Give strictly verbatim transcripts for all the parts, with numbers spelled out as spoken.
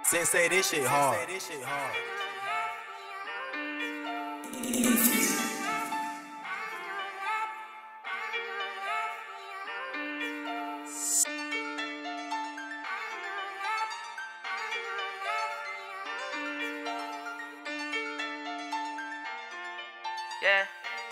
Sensei, this shit hard. Yeah.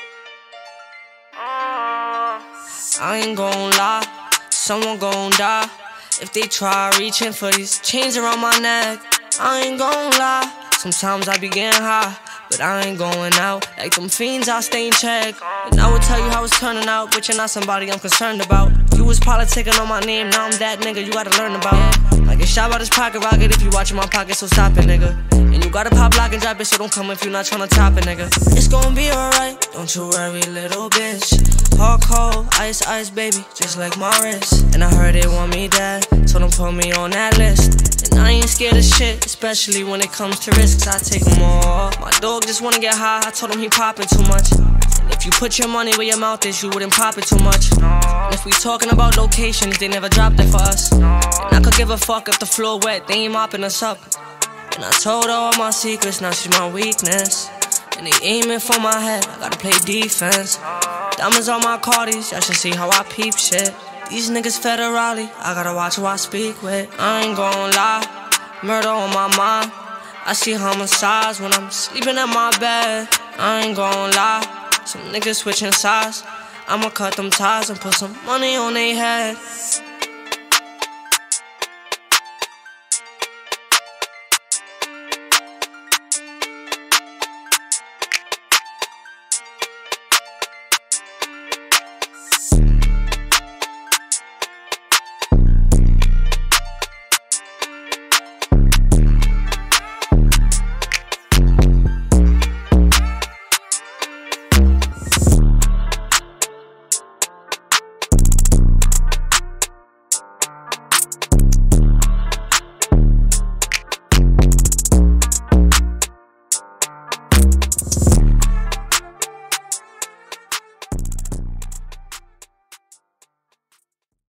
Uh, I ain't gon' lie, someone gon' die if they try reaching for these chains around my neck. I ain't gon' lie, sometimes I be getting high, but I ain't going out like them fiends, I stay in check. And I would tell you how it's turning out, but you're not somebody I'm concerned about. You was politicking on my name, now I'm that nigga you gotta learn about. I get shot by this pocket rocket if you watching my pocket, so stop it, nigga. And you gotta pop lock and drop it, so don't come if you not tryna top it, nigga. It's gon' be alright, don't you worry, little bitch. Hard cold, ice, ice, baby, just like my wrist. And I heard they want me dead, so don't put me on that list. And I ain't scared of shit, especially when it comes to risks, I take them all. My dog just wanna get high, I told him he poppin' too much. And if you put your money where your mouth is, you wouldn't pop it too much. And if we talking about locations, they never dropped it for us. And I could give a fuck if the floor wet, they ain't mopping us up. And I told her all my secrets, now she's my weakness. And they aiming for my head, I gotta play defense. Diamonds on my cardies, y'all should see how I peep shit. These niggas federally, I gotta watch who I speak with. I ain't gon' lie, murder on my mind. I see homicides when I'm sleeping in my bed. I ain't gon' lie, some niggas switching sides. I'ma cut them ties and put some money on their head.